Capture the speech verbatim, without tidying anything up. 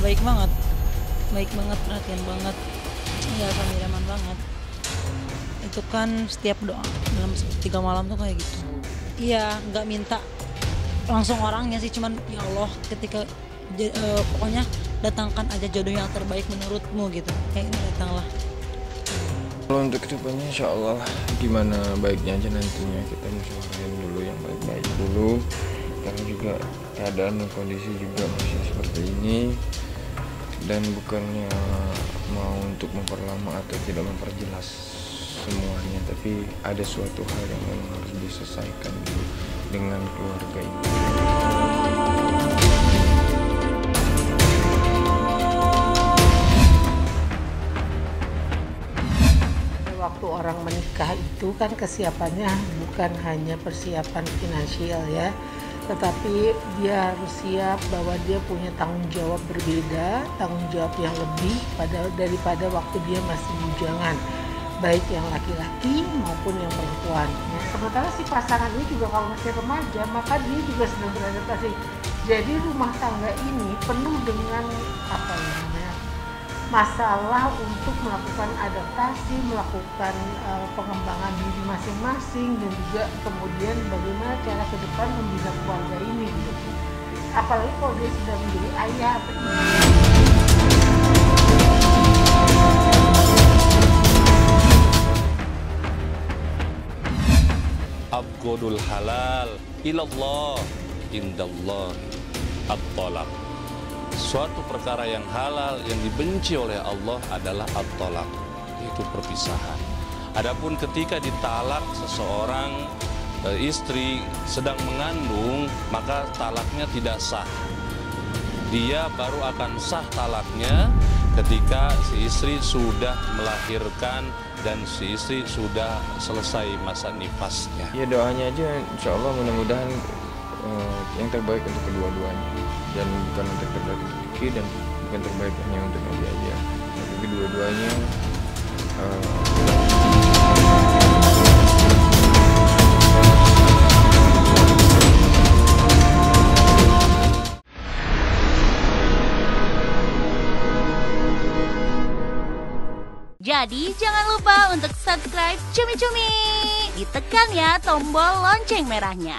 baik banget, baik banget, perhatian banget, ya famiraman banget. Itu kan setiap doa dalam tiga malam tuh kayak gitu. Iya, nggak minta langsung orangnya sih, cuman ya Allah ketika j- eh, pokoknya datangkan aja jodoh yang terbaik menurutmu gitu. Kayak ini datanglah. Kalau untuk kedepannya insya Allah gimana baiknya aja nantinya kita musyawarin dulu yang baik-baik dulu, karena juga keadaan dan kondisi juga masih seperti ini, dan bukannya mau untuk memperlama atau tidak memperjelas semuanya, tapi ada suatu hal yang memang harus diselesaikan dulu dengan keluarga ini. Waktu orang menikah itu kan kesiapannya bukan hanya persiapan finansial ya, tetapi dia harus siap bahwa dia punya tanggung jawab berbeda, tanggung jawab yang lebih pada daripada waktu dia masih bujangan, baik yang laki-laki maupun yang perempuan. Nah, sementara si pasangan ini juga kalau masih remaja, maka dia juga sedang beradaptasi. Jadi rumah tangga ini penuh dengan apa ya namanya, masalah untuk melakukan adaptasi, melakukan uh, pengembangan diri masing-masing, dan juga kemudian bagaimana cara ke depan membina keluarga ini gitu. Apalagi kalau dia sudah menjadi ayah atau ibu. Abgodul halal ilallah indallah at-talaq. Suatu perkara yang halal yang dibenci oleh Allah adalah at-talaq, yaitu perpisahan. Adapun ketika ditalak seseorang, e, istri sedang mengandung, maka talaknya tidak sah. Dia baru akan sah talaknya ketika si istri sudah melahirkan dan si istri sudah selesai masa nifasnya. Ya doanya aja insya Allah mudah-mudahan uh, yang terbaik untuk kedua-duanya, dan bukan untuk terbaik untuk Kiki dan bukan terbaik hanya untuk Nabi aja, tapi kedua-duanya uh, Jadi jangan lupa untuk subscribe Cumi Cumi. Ditekan ya tombol lonceng merahnya.